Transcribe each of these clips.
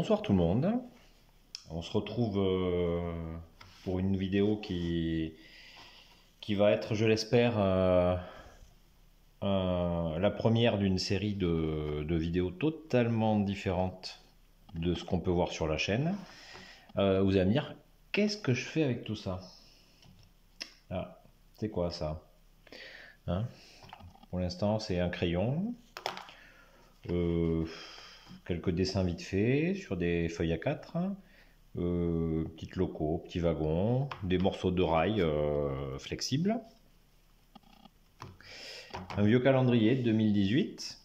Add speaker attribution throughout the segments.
Speaker 1: bonsoir tout le monde. On se retrouve pour une vidéo qui va être, je l'espère, la première d'une série de vidéos totalement différentes de ce qu'on peut voir sur la chaîne. Vous allez me dire, qu'est-ce que je fais avec tout ça? Ah, c'est quoi ça? Hein? Pour l'instant, c'est un crayon. Quelques dessins vite faits sur des feuilles A4, petites locaux, petits wagons, des morceaux de rail flexibles, un vieux calendrier de 2018.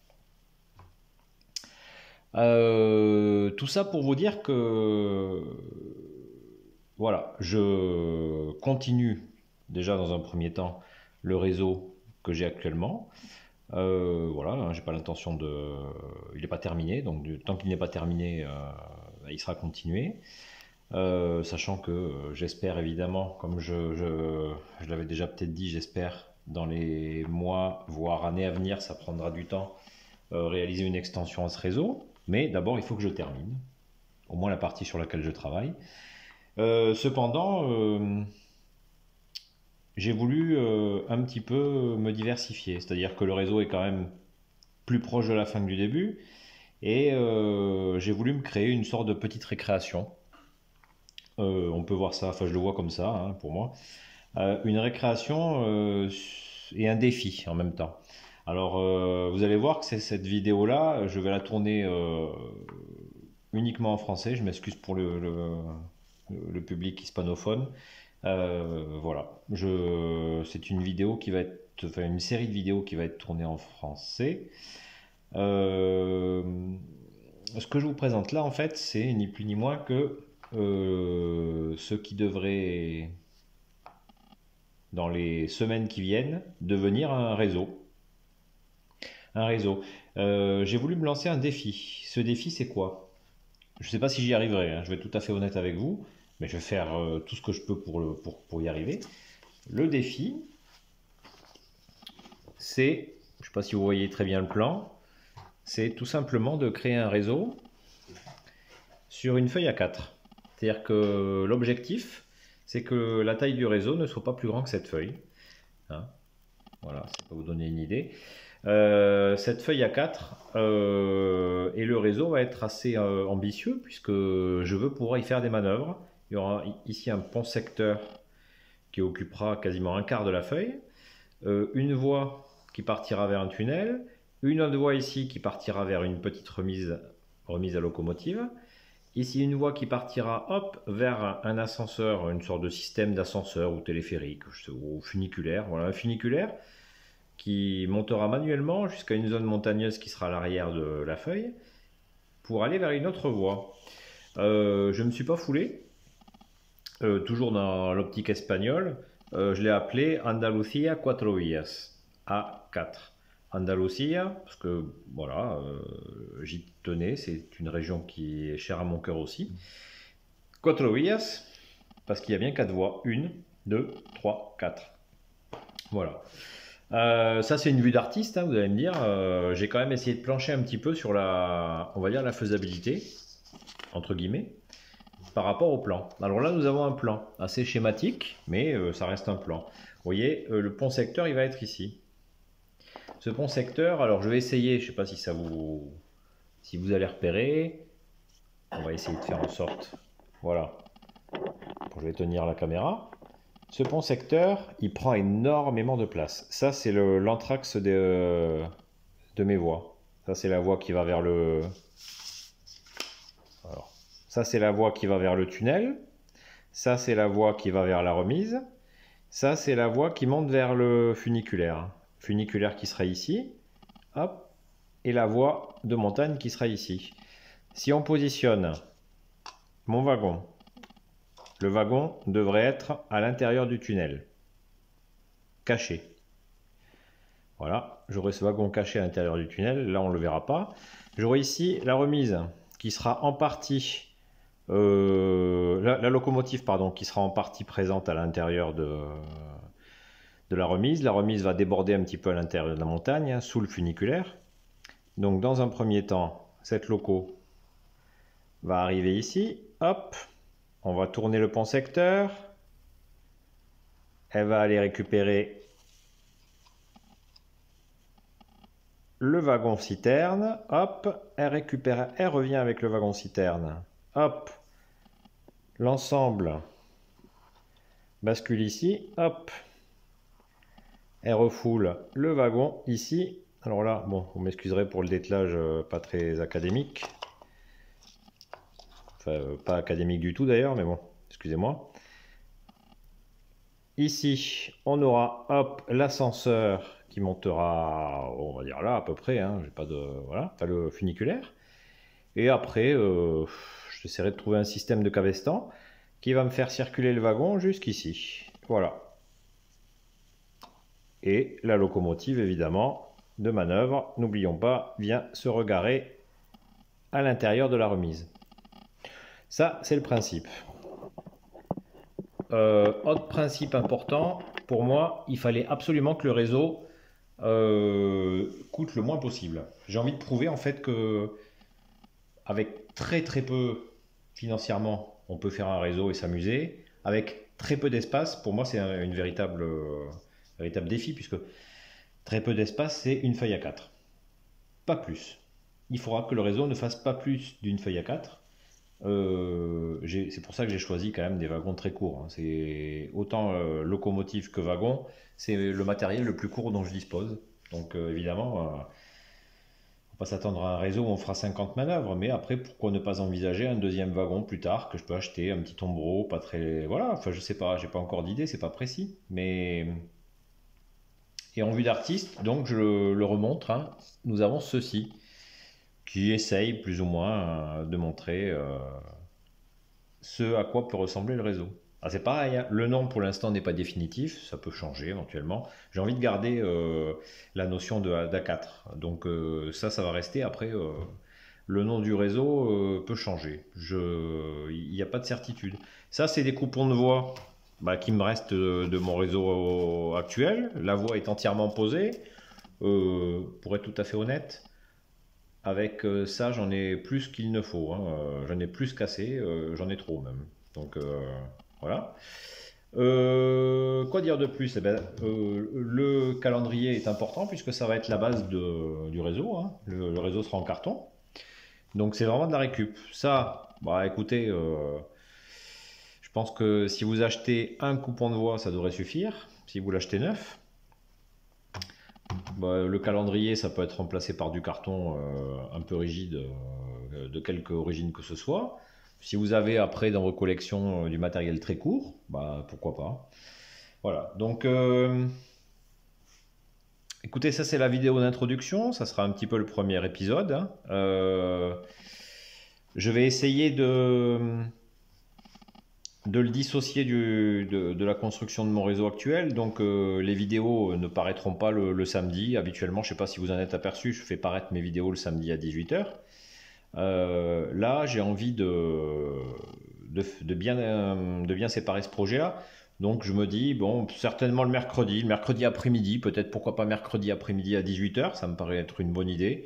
Speaker 1: Tout ça pour vous dire que voilà, je continue déjà dans un premier temps le réseau que j'ai actuellement. Voilà, hein, j'ai pas l'intention de. Il n'est pas terminé, donc tant qu'il n'est pas terminé, il sera continué. Sachant que j'espère évidemment, comme je l'avais déjà peut-être dit, j'espère dans les mois, voire années à venir, ça prendra du temps, réaliser une extension à ce réseau. Mais d'abord, il faut que je termine, au moins la partie sur laquelle je travaille. Cependant, j'ai voulu un petit peu me diversifier, c'est-à-dire que le réseau est quand même plus proche de la fin que du début, et j'ai voulu me créer une sorte de petite récréation. On peut voir ça, enfin je le vois comme ça, hein, pour moi. Une récréation et un défi en même temps. Alors vous allez voir que cette vidéo-là, je vais la tourner uniquement en français, je m'excuse pour le public hispanophone. Voilà, c'est une vidéo qui va être, enfin une série de vidéos qui va être tournée en français. Ce que je vous présente là, en fait, c'est ni plus ni moins que ce qui devrait, dans les semaines qui viennent, devenir un réseau. Un réseau. J'ai voulu me lancer un défi. Ce défi, c'est quoi? Je ne sais pas si j'y arriverai, hein, je vais être tout à fait honnête avec vous, mais je vais faire tout ce que je peux pour y arriver. Le défi, c'est, je ne sais pas si vous voyez très bien le plan, c'est tout simplement de créer un réseau sur une feuille A4. C'est-à-dire que l'objectif, c'est que la taille du réseau ne soit pas plus grand que cette feuille. Hein, voilà, ça peut vous donner une idée. Cette feuille A4 et le réseau va être assez ambitieux puisque je veux pouvoir y faire des manœuvres. Il y aura ici un pont secteur qui occupera quasiment un quart de la feuille, une voie qui partira vers un tunnel, une autre voie ici qui partira vers une petite remise à locomotive, ici une voie qui partira hop, vers un ascenseur, une sorte de système d'ascenseur ou téléphérique ou funiculaire. Voilà, un funiculaire qui montera manuellement jusqu'à une zone montagneuse qui sera à l'arrière de la feuille pour aller vers une autre voie. Je ne me suis pas foulé, toujours dans l'optique espagnole, je l'ai appelé Andalucía Cuatro Vías, A4. Andalucía, parce que voilà, j'y tenais, c'est une région qui est chère à mon cœur aussi. Cuatro Vías, parce qu'il y a bien 4 voies, 1, 2, 3, 4. Voilà. Ça c'est une vue d'artiste, hein, vous allez me dire. J'ai quand même essayé de plancher un petit peu sur on va dire la faisabilité, entre guillemets, par rapport au plan. Alors là nous avons un plan assez schématique, mais ça reste un plan. Vous voyez, le pont secteur il va être ici. Ce pont secteur, alors je vais essayer, je ne sais pas si vous allez repérer. On va essayer de faire en sorte, voilà, je vais tenir la caméra. Ce pont secteur, il prend énormément de place. Ça, c'est l'anthrax de mes voies. Ça, c'est la voie qui va vers le... Alors, ça, c'est la voie qui va vers le tunnel. Ça, c'est la voie qui va vers la remise. Ça, c'est la voie qui monte vers le funiculaire. Funiculaire qui sera ici. Hop. Et la voie de montagne qui sera ici. Si on positionne mon wagon, le wagon devrait être à l'intérieur du tunnel, caché. Voilà, j'aurai ce wagon caché à l'intérieur du tunnel, là on ne le verra pas. J'aurai ici la remise qui sera en partie, la locomotive pardon, qui sera en partie présente à l'intérieur de la remise. La remise va déborder un petit peu à l'intérieur de la montagne, hein, sous le funiculaire. Donc dans un premier temps, cette loco va arriver ici. Hop, on va tourner le pont secteur. Elle va aller récupérer le wagon citerne. Hop, elle récupère, elle revient avec le wagon citerne. Hop, l'ensemble bascule ici. Hop, elle refoule le wagon ici. Alors là, bon, vous m'excuserez pour le dételage pas très académique. Enfin, pas académique du tout d'ailleurs, mais bon, excusez-moi. Ici, on aura, hop, l'ascenseur qui montera, on va dire là à peu près, hein, j'ai pas de, voilà, enfin, le funiculaire. Et après, j'essaierai de trouver un système de cabestan qui va me faire circuler le wagon jusqu'ici. Voilà. Et la locomotive, évidemment, de manœuvre, n'oublions pas, vient se regarer à l'intérieur de la remise. Ça, c'est le principe. Autre principe important, pour moi, il fallait absolument que le réseau coûte le moins possible. J'ai envie de prouver en fait que avec très peu financièrement, on peut faire un réseau et s'amuser. Avec très peu d'espace, pour moi, c'est une véritable défi, puisque très peu d'espace, c'est une feuille A4. Pas plus. Il faudra que le réseau ne fasse pas plus d'une feuille A4. C'est pour ça que j'ai choisi quand même des wagons très courts. Hein. C'est autant locomotive que wagon, c'est le matériel le plus court dont je dispose. Donc évidemment, on va pas s'attendre à un réseau où on fera 50 manœuvres, mais après pourquoi ne pas envisager un deuxième wagon plus tard que je peux acheter, un petit tombereau, pas très, voilà. Enfin je sais pas, j'ai pas encore d'idée, c'est pas précis, mais et en vue d'artiste, donc je le remontre. Hein, nous avons ceci qui essaye plus ou moins de montrer ce à quoi peut ressembler le réseau. Ah, c'est pareil, hein, le nom pour l'instant n'est pas définitif, ça peut changer éventuellement. J'ai envie de garder la notion d'A4, donc ça va rester. Après, le nom du réseau peut changer. Il n'y a pas de certitude. Ça, c'est des coupons de voix qui me restent de mon réseau actuel. La voix est entièrement posée. Pour être tout à fait honnête, avec ça, j'en ai plus qu'il ne faut. Hein. J'en ai plus qu'assez, j'en ai trop même. Donc voilà. Quoi dire de plus? Eh ben, le calendrier est important puisque ça va être la base du réseau. Hein. Le réseau sera en carton. Donc c'est vraiment de la récup. Ça, bah écoutez, je pense que si vous achetez un coupon de voix, ça devrait suffire. Si vous l'achetez neuf. Bah, le calendrier, ça peut être remplacé par du carton un peu rigide, de quelque origine que ce soit. Si vous avez après dans vos collections du matériel très court, bah, pourquoi pas. Voilà, donc écoutez, ça c'est la vidéo d'introduction, ça sera un petit peu le premier épisode. Hein. Je vais essayer de le dissocier de la construction de mon réseau actuel. Donc les vidéos ne paraîtront pas le samedi. Habituellement, je ne sais pas si vous en êtes aperçu, je fais paraître mes vidéos le samedi à 18 h. Là, j'ai envie de bien séparer ce projet-là. Donc je me dis, bon, certainement le mercredi après-midi, peut-être pourquoi pas mercredi après-midi à 18 h, ça me paraît être une bonne idée.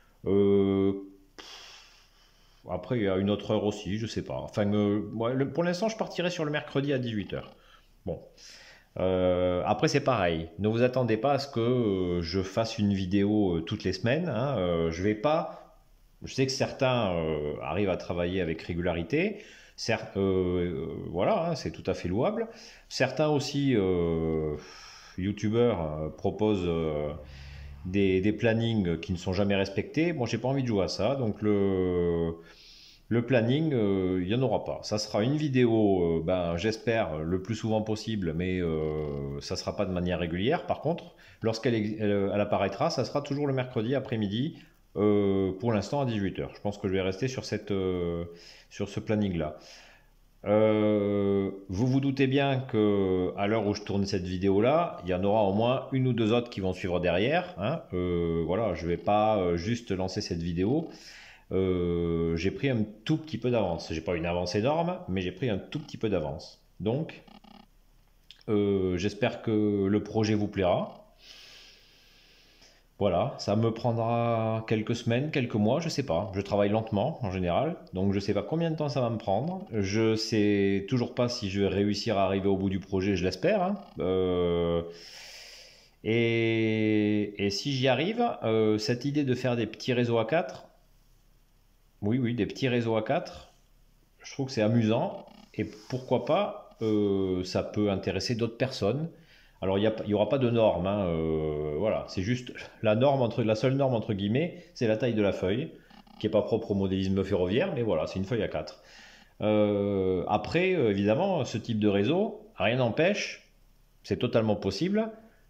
Speaker 1: Après, il y a une autre heure aussi, je sais pas. Enfin, pour l'instant, je partirai sur le mercredi à 18 h. Bon. Après, c'est pareil. Ne vous attendez pas à ce que je fasse une vidéo toutes les semaines. Hein. Je vais pas. Je sais que certains arrivent à travailler avec régularité. Certes, voilà, hein, c'est tout à fait louable. Certains aussi, youtubeurs, proposent des plannings qui ne sont jamais respectés. Bon, j'ai pas envie de jouer à ça, donc le planning, il n'y en aura pas. Ça sera une vidéo, j'espère, le plus souvent possible, mais ça ne sera pas de manière régulière. Par contre, lorsqu'elle apparaîtra, ça sera toujours le mercredi après-midi, pour l'instant à 18 h. Je pense que je vais rester sur ce planning-là. Vous vous doutez bien que à l'heure où je tourne cette vidéo là, il y en aura au moins une ou deux autres qui vont suivre derrière. Hein. Voilà, je vais pas juste lancer cette vidéo. J'ai pris un tout petit peu d'avance. J'ai pas une avance énorme, mais j'ai pris un tout petit peu d'avance. Donc, j'espère que le projet vous plaira. Voilà, ça me prendra quelques semaines, quelques mois, je sais pas. Je travaille lentement en général, donc je sais pas combien de temps ça va me prendre. Je sais toujours pas si je vais réussir à arriver au bout du projet, je l'espère, hein. Et si j'y arrive, cette idée de faire des petits réseaux à 4, oui, oui, des petits réseaux à 4, je trouve que c'est amusant. Et pourquoi pas, ça peut intéresser d'autres personnes. Alors, il y aura pas de norme, hein, voilà, c'est juste la seule norme entre guillemets, c'est la taille de la feuille, qui est pas propre au modélisme ferroviaire, mais voilà, c'est une feuille à 4. Après, évidemment, ce type de réseau, rien n'empêche, c'est totalement possible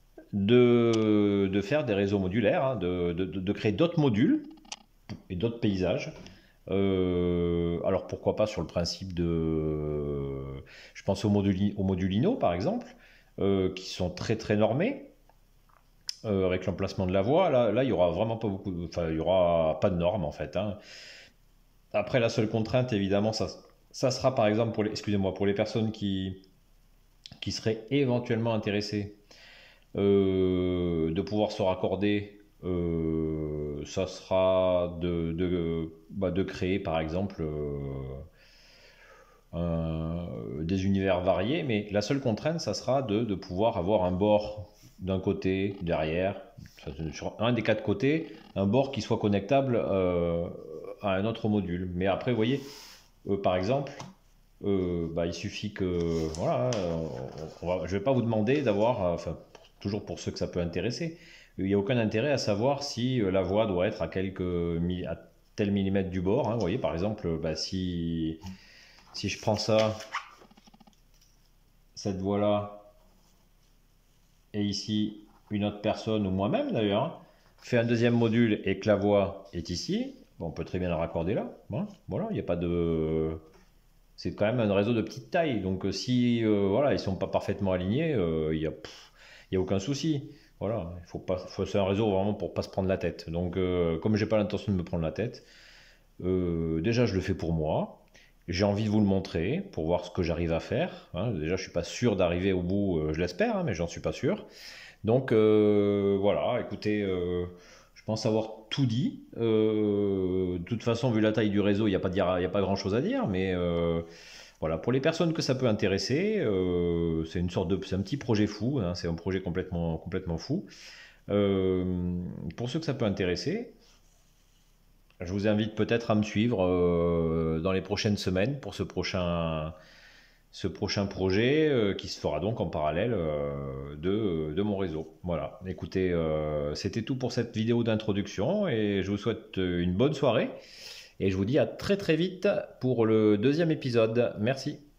Speaker 1: de faire des réseaux modulaires, hein, de créer d'autres modules et d'autres paysages. Alors pourquoi pas sur le principe je pense aux modulino par exemple, qui sont très très normés, avec l'emplacement de la voie. Là, il y aura vraiment pas beaucoup, enfin, il y aura pas de normes en fait, hein. Après, la seule contrainte, évidemment, ça sera par exemple excusez-moi, pour les personnes qui seraient éventuellement intéressées de pouvoir se raccorder, ça sera de créer par exemple des univers variés, mais la seule contrainte, ça sera de pouvoir avoir un bord d'un côté, derrière, sur un des quatre côtés, un bord qui soit connectable à un autre module. Mais après, vous voyez, par exemple, il suffit que, voilà, je ne vais pas vous demander d'avoir, enfin, toujours pour ceux que ça peut intéresser, il n'y a aucun intérêt à savoir si la voie doit être à tel millimètre du bord, hein. Vous voyez, par exemple, si je prends ça, cette voie-là, et ici une autre personne, ou moi-même d'ailleurs, hein, fait un deuxième module et que la voie est ici, bon, on peut très bien la raccorder là. Hein. Voilà, il n'y a pas de. C'est quand même un réseau de petite taille, donc si voilà, ils sont pas parfaitement alignés, il y a aucun souci. Voilà, il faut pas, c'est un réseau vraiment pour pas se prendre la tête. Donc, comme j'ai pas l'intention de me prendre la tête, déjà je le fais pour moi. J'ai envie de vous le montrer pour voir ce que j'arrive à faire, hein. Déjà, je suis pas sûr d'arriver au bout, je l'espère, hein, mais j'en suis pas sûr. Donc voilà, écoutez, je pense avoir tout dit. De toute façon, vu la taille du réseau, il y a pas grand-chose à dire, mais voilà, pour les personnes que ça peut intéresser, c'est un petit projet fou, hein, c'est un projet complètement, complètement fou. Pour ceux que ça peut intéresser, je vous invite peut-être à me suivre dans les prochaines semaines pour ce prochain projet qui se fera donc en parallèle de mon réseau. Voilà, écoutez, c'était tout pour cette vidéo d'introduction et je vous souhaite une bonne soirée et je vous dis à très très vite pour le deuxième épisode. Merci.